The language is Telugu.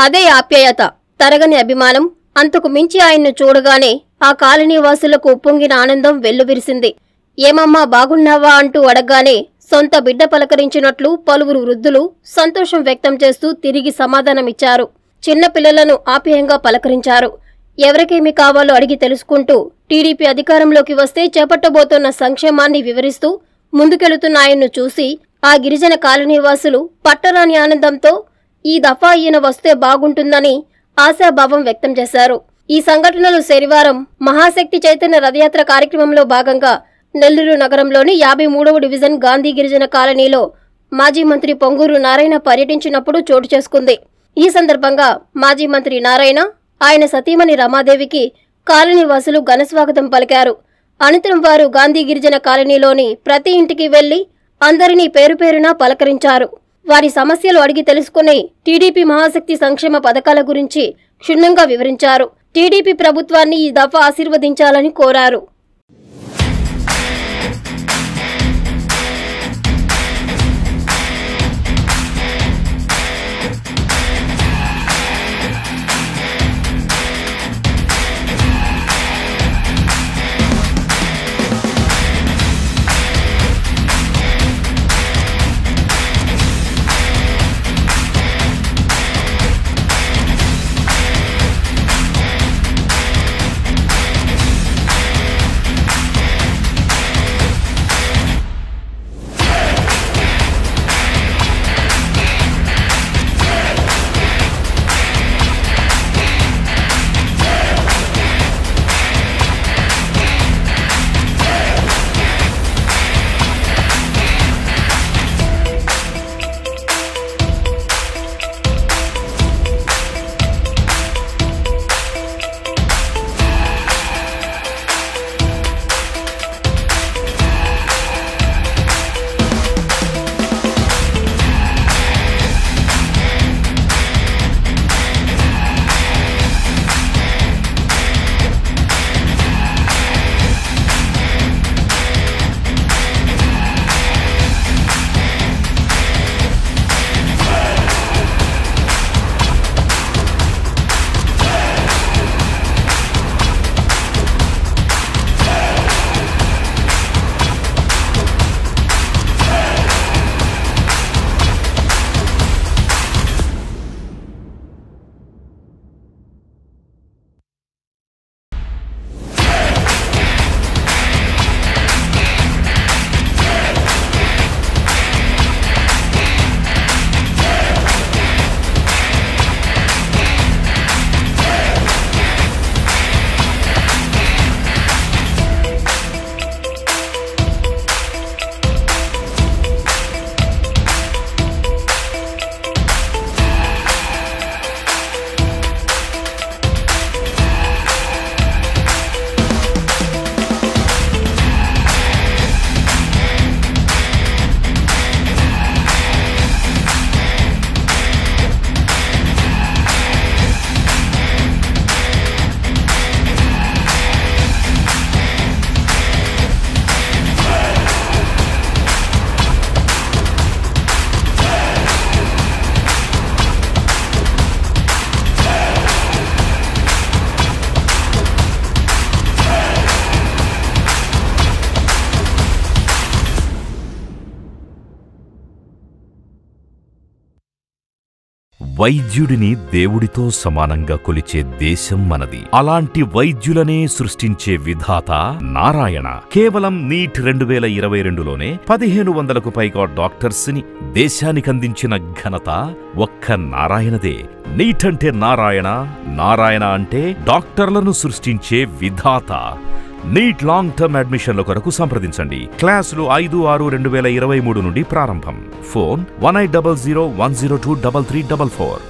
అదే ఆప్యాయత, తరగని అభిమానం. అంతకు మించి ఆయన్ను చూడగానే ఆ కాలనీ వాసులకు ఉప్పొంగిన ఆనందం వెల్లువిరిసింది. ఏమమ్మా బాగున్నావా అంటూ అడగ్గానే సొంత బిడ్డ పలకరించినట్లు పలువురు వృద్ధులు సంతోషం వ్యక్తం చేస్తూ తిరిగి సమాధానమిచ్చారు. చిన్న పిల్లలను ఆప్యాయంగా పలకరించారు. ఎవరికేమి కావాలో అడిగి తెలుసుకుంటూ టీడీపీ అధికారంలోకి వస్తే చేపట్టబోతున్న సంక్షేమాన్ని వివరిస్తూ ముందుకెళుతున్న ఆయన్ను చూసి ఆ గిరిజన కాలనీవాసులు పట్టరాని ఆనందంతో ఈ దఫా ఈయన వస్తే బాగుంటుందని ఆశాభావం వ్యక్తం చేశారు. ఈ సంఘటనలు శనివారం మహాశక్తి చైతన్య రథయాత్ర కార్యక్రమంలో భాగంగా నెల్లూరు నగరంలోని 53వ డివిజన్ గాంధీ గిరిజన కాలనీలో మాజీ మంత్రి పొంగూరు నారాయణ పర్యటించినప్పుడు చోటు చేసుకుంది. ఈ సందర్భంగా మాజీ మంత్రి నారాయణ, ఆయన సతీమణి రమాదేవికి కాలనీవాసులు ఘనస్వాగతం పలికారు. అనంతరం వారు గాంధీ గిరిజన కాలనీలోని ప్రతి ఇంటికి వెళ్లి అందరినీ పేరు పేరున పలకరించారు. వారి సమస్యలు అడిగి తెలుసుకుని టీడీపీ మహాశక్తి సంక్షేమ పథకాల గురించి క్షుణ్ణంగా వివరించారు. టీడీపీ ప్రభుత్వాన్ని ఈ దఫా ఆశీర్వదించాలని కోరారు. వైద్యుడిని దేవుడితో సమానంగా కొలిచే దేశం మనది. అలాంటి వైద్యులనే సృష్టించే విధాత నారాయణ. కేవలం నీట్ 2022లోనే 1500కు పైగా డాక్టర్స్ ని దేశానికందించిన ఘనత ఒక్క నారాయణదే. నీట్ అంటే నారాయణ, నారాయణ అంటే డాక్టర్లను సృష్టించే విధాత. నీట్ లాంగ్ టర్మ్ అడ్మిషన్ల కొరకు సంప్రదించండి. క్లాసులు 5/6/2023 నుండి ప్రారంభం. ఫోన్ 1800 102 3344.